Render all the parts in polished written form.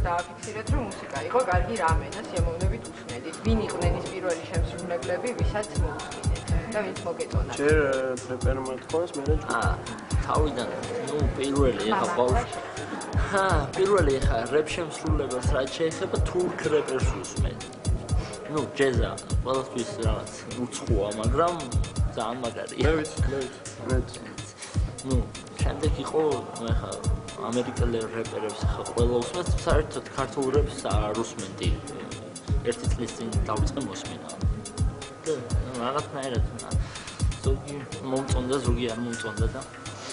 დააფიქსირეთ, რომ მუსიკა იყო კარგი რამე და სიამოვნებით უსმენდით. ვინ იყვნენ ის პირველი შემსრულებლები, ვისაც მოუსმინეთ და ვინც მოგეწონა? ჯერ რეპერმა თქოს, მე თავიდან, პირველი ახლა ბავშვი. პირველი ახლა რეპ შემსრულებელს რაც შეეხება თურქ რეპერს usმენ. ჯეზა, ყველასთვის რაღაც უცხოა, მაგრამ ძალიან მაგარია. მე ვიცი. შემდეგ იყო ახლა ამერიკელ რეპერებს ახლა ყველა უსმენს, საერთოდ ქართულ რეპს არ უსმენდი. ერთი წლის წინ დავიწყე მოსმენა. და რაღაცნაირად ზოგი მომწონდა, ზოგი არ მომწონდა და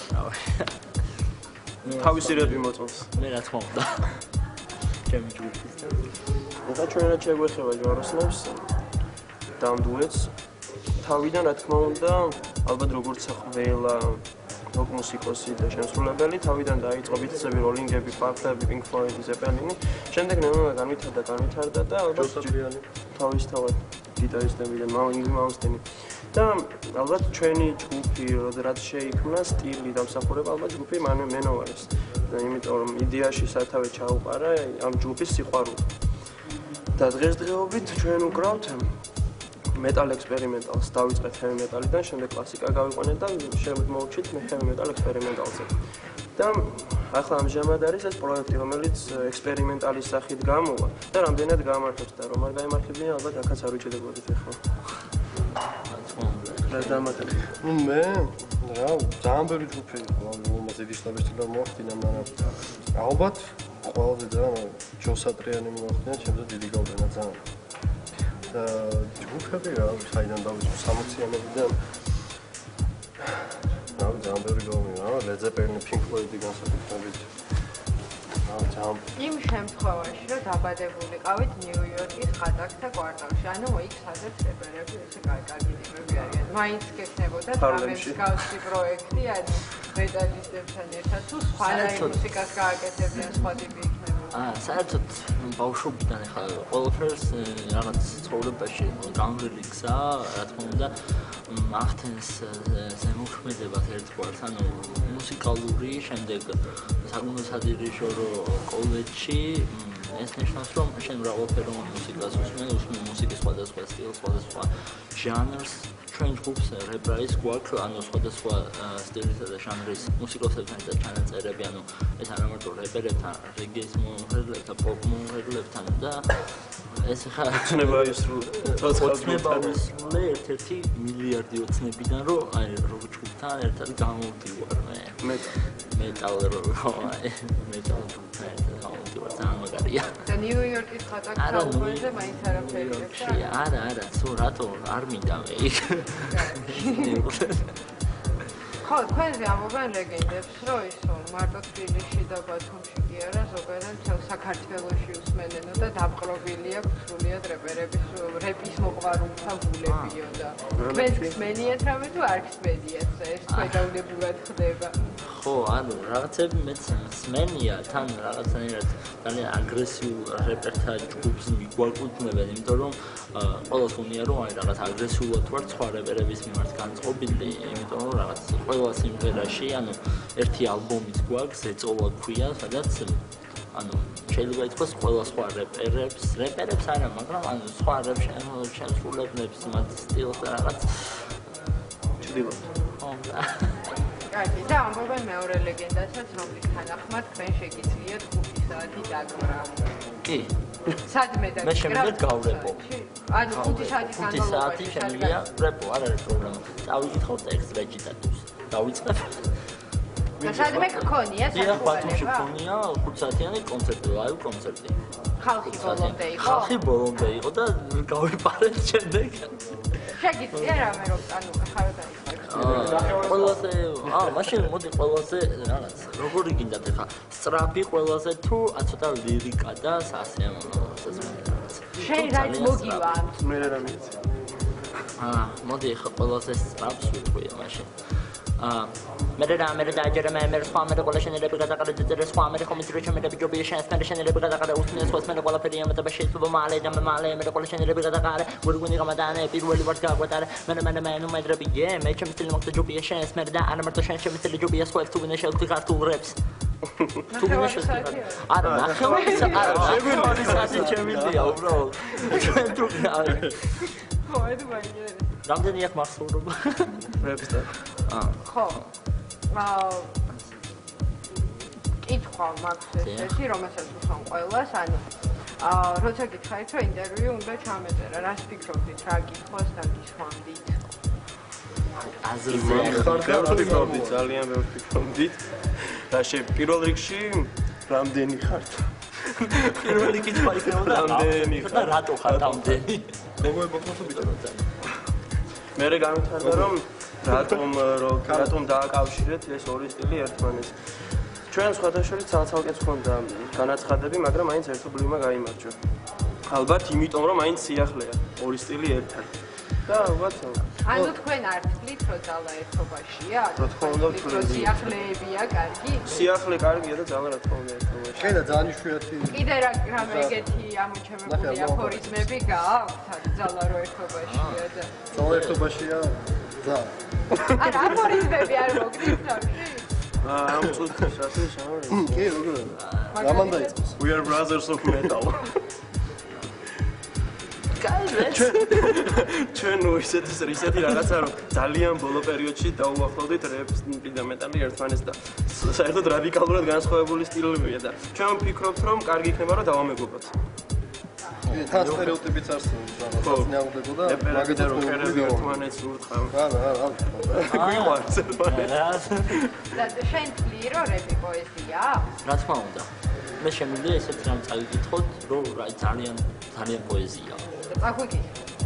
თავისი რეპი მოწონს. მე რა თქმა უნდა. ჩემი ჯგუფის და ჩვენად შეგვეხება ჯვაროსნებს დამდუეთს თავიდან რა თქმა უნდა ალბათ როგორც ყველა როკ მუსიკოსი და შემსრულებელი თავიდან დაიწყო ბიტსები, როლინგები, პარკლები, პინკ ფლოიდი, ზეპელინი. შემდეგ ნელა განვითარდა და ალბათ თავისთავად გიტარისტები და მაუნსტენი. და ალბათ ჩვენი ჯგუფი რაც შეიქმნა სტილი დამსახურება ალბათ ჯგუფი მენოვარის. იმიტომ რომ იდეაში სათავე ჩაუყარა ამ ჯგუფის სიყვარული. და დღესდღეობით ჩვენ უკრავთ მეტალ ექსპერიმენტალს, დავიწყეთ ჰევი მეტალიდან, შემდეგ კლასიკა გავიყვანეთ და შემდგომ მოვჩით მე ჰევი მეტალ ექსპერიმენტალზე. და ახლა ამჟამად არის ეს პროექტი, რომელიც ექსპერიმენტალის სახით გამოვა და რამდენად გამართებს და რომ არ გამართებინა, ალბათ აქაც არ ვიჭედებოდით ახლა. რა დამატებ? მე რა, ძალიან ბევრი ჯგუფი იყო, რომელზეც ისტორიულად მოახდინა, მაგრამ ალბათ ყველაზე ძალიან ჯო სატრიანი მოახდინა, ჩემზე დიდი გავლენა ძალიან. და ჯგუფები რა, საიდან დავიწყო 60-იანებიდან. რა, ძალიან ბევრი გავლენა, Led Zeppelin, Pink Floyd განსაკუთრებით. იმ შემთხვევაში, რომ დაბადებულიყავით ნიუ-იორკის ხატაკთა კვარტალში, ანუ იქ სადაც რეპერები ესე კარგი ტიპები არიან. მაინც გექნებოდა მსგავსი პროექტი, ანუ მეტალისტებთან ერთად თუ სხვადასხვა მუსიკას გააკეთებდნენ სხვა ტიპი იქნებოდა. საერთოდ ბავშვობიდან ახლა ყველაფერს რაღაც ცხოვრებაში გამრელი გზა, რა თქმა უნდა, ახდენს ზემოქმედებას ერთგვარს, ანუ მუსიკალური, შემდეგ საკუთარ სადირიჟორო კოლეჯში ეს ნიშნავს, რომ შენ მრავალფეროვან მუსიკას უსმენ მუსიკის სხვადასხვა სტილს, სხვადასხვა ჟანრს. ჩვენ ჯგუფს რეპრაის გვაქვს, ანუ სხვადასხვა სტილისა და ჟანრის მუსიკოსებთან და ჩანაწერები, ანუ ეს არა მარტო რეპერებთან, რეგეის მომღერლებთან, პოპ მომღერლებთან და ეს ხა ცნება ისრულ ერთ-ერთი მილიარდი ოცნებიდან რომ აი როკ ჯგუფთან ერთად გამოვდივარ მე მეტალ ჯგუფთან ერთად გამოვდივარ ძალიან მაგარია და ნიუ-იორკის ხატაკთა უყურზე მაინც არაფერი არა სულ რატო არ მინდა მე იქ ხო თქვენზე ამობენ ლეგენდებს რომ ის მარტო თბილისში და ბათუმში კი არა ზოგადად მთელ საქართველოში უსმენენო და დაპყრობილი აქვს სრულიად რეპის მოყვარულთა გულებიო და თქვენს გსმენიათ რამე თუ არ გსმენიათ ეს თქვენდაუნებურად ხდება ხო ანუ რაღაცები მეც სმენია თან რაღაცნაირად ძალიან აგრესიულ რეპერთა ჯგუფს მიგვაკუთვნებენ იმიტომ რომ ყველას უნია რომ აი რაღაც აგრესიულად ვარ სხვა რეპერების მიმართ განწყობილი იმიტომ რომ რაღაც ყველა სიმღერაში ანუ ერთი ალბომიც გვაქვს ეწოლა ქვია სადაც ანუ შეიძლება ითქვას ყველა სხვა რეპერებს არა მაგრამ ანუ სხვა შემსრულებლებს მათ სტილს და რაღაც ჩრდილოეთ ხო კარგი და ამბობენ მეორე ლეგენდასაც რომლის თანახმად თქვენ შეგიძლიათ 5 საათი დაგვრა კი სადმე და მე შემიძლია გავრეპო ანუ 5 საათის განმავლობაში შემიძლია რეპო არ არის პრობლემა წავიკითხო ტექსტ რეჯიტატივს დავიწყებ და სადმე გქონია საქმე ბათუმში გქონია 5 საათიანი კონცერტი ლაივ კონცერტი ხალხი ბოლომდე იყო და გავიპარეთ შემდეგ შეგიძლია რამე რომ ანუ ხარო დაიხარ ყველაზე მაშინ მოდი ყველაზე რაღაც როგორი გინდათ ახლა სწრაფი ყველაზე თუ ცოტა ლირიკა და სასიამოვნო შენ რაც მოგივა მე რა მიცი მოდი ახლა ყველაზე სწრაფს ვიტყვი მაშინ მე დაჯერა მე სხვა მე ყველა შენელები გადაყარეთ და სხვა მე ხომ იცი რომ შემედები ჯობია შენს მე შენელები გადაყარე უსმენს სხვას მე ყველაფერი ამატება შეიძლება მალე და მალე მე ყველა შენელები გადაყარე გურგუნი გამადანე პირველი ვარ გაგვატარე მე ნუ მედრები მე ჩემს სტილი მოხდა ჯობია შენს მე და არა მარტო შენ ჩემს სტილი ჯობია სხვას თუ ვინე შევხვდი ქართულ რეპს თუ გიშესწრაფე. არა, ნახევარი საათი შემიძლია უბრალოდ. ჩვენ თუ არა. ხო, ეს მაინტერესებს. რამდენი აქვს მახსოვრობა? რებსტარ. ხო. კითხვა მაქვს ესეთი, რომელსაც უსვამ ყველას, ანუ როცა გითხარით, რომ ინტერვიუ უნდა ჩამეწერა, რას ფიქრობთ, რა კითხვას დაგისვამდით? აზრზე ხართ, ძალიან ბევრი ფიქრობდით. და პირველ რიგში რამდენი ხართ? პირველი კითხვა იქნებოდა რამდენი ხარ? და რატო ხარ რამდენი? მოგოებოთო ბიჭო. მე გამითხრა რომ რატომ დააკავშირეთ ეს ორი სტილი ერთმანეთს. ჩვენ სხვადასხვა ცალ-ცალკეც ხონდა განაცხადები, მაგრამ მაინც ერთობლივმა გაიმარჯვა. ალბათ იმიტომ რომ მაინც სიახლეა ორი სტილი ერთად. და ალბათ ანუ თქვენ არ თვლით, რომ ძალა ერთობაშია? რა თქმა უნდა, რომ სიახლეებია კარგი? სიახლე კარგია და ძალა რა თქმა უნდა ერთობაში. კი და ძალიან იშვიათი. კიდე რამე ეგეთი ამოჩემებული აფორიზმები გააქვთ, ძალა რო ერთობაშია და ძალა ერთობაშია და არა, აფორიზმები არ მოგდით თავში? ამ წუთის ასე შავი. კი, როგორ? რამან დაიწყოს? We are brothers of metal. ჩვენ ისეთი რაღაცა რომ ძალიან ბოლო პერიოდში დაუახლოვდით რეპს და მეტალი ერთმანეთს და საერთოდ რადიკალურად განსხვავებული სტილებია და ჩვენ ვფიქრობთ რომ კარგი იქნება რომ დავამეგობროთ. თან სტერეოტიპიც არსებობს, რაღაც ნეავდებოდა, მაგათა რომ ერთმანეთს ურტყავ. არა. გვიმართ ერთმანეთს. და შენ თვლი რომ რეპი პოეზია? რა თქმა უნდა. მე შემიძლია ესეთ რამ წავიკითხოთ, რომ ძალიან პოეზია. აგვიკი.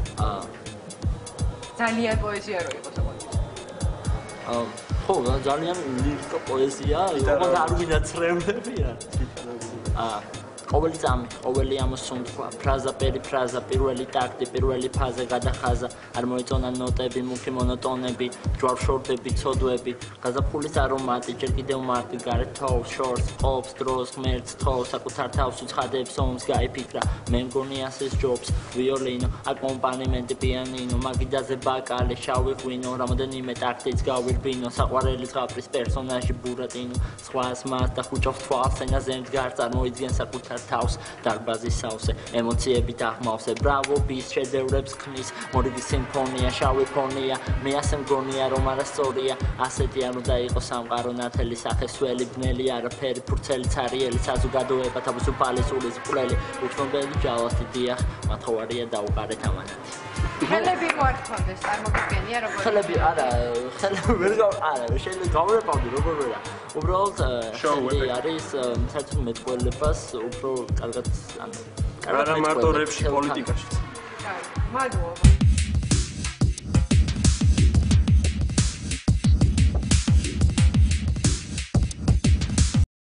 ძალიან პოეზია რო იყოს ოღონდ. ხო, ძალიან ლირიკა პოეზია, ოღონდ არ ვინაცრევლებია. ყოველი წამი, ყოველი ამოსუნთქვა, ფრაზა პერიფრაზა, პირველი ტაქტი, პირველი ფაზა გადახაზა, არ მოეწონა ნოტები, მუქი მონოტონები, ჯვარშორდები, ცოდვები, გაზაფხულის არომატი, ჯერ კიდევ მარტი, გარეთ თოვს, შორს, ყოფს, დროს, ღმერთს, თოვს, საკუთარ თავს უცხადებს, ომს გაიფიქრა, მე მგონი ასე სჯობს, ვიოლინო, აკომპანიმენტი, პიანინო, მაგიდაზე ბაკალი, შავი ღვინო, რამოდენიმე ტაქტიც გავირბინო, საყვარელი ზღაპრის პერსონაჟი ბურატინო, სხვას მას და ხუჭობს თვალს, ენაზე მდგარ, წარმოიდგენ საკუთარ თავს დარბაზის სავსე ემოციებით აღმავსე ბრავო ბის შედევრებს ქმნის მორიგი სიმფონია შავი ფონია მე ასე მგონია რომ არასწორია ასეთი არ უნდა იყოს სამყარო ნათელი სახესველი ბნელი არაფერი ფურცელი ცარიელი საზოგადოება თავისუფალი სულის მკვლელი უცნობელი ჯავასი დიახ მათხოვარია დაუყარეთ ამანათი ხელები მოართმოდეს წარმოგიდგენია როგორ ხელები არა არა შეიძლება გავერეპავდი როგორ ვერა უბრალოდ შოუ არის საერთოდ მეტყველებას უფრო კარგად ანუ არა მარტო რეპში პოლიტიკაში მადლობა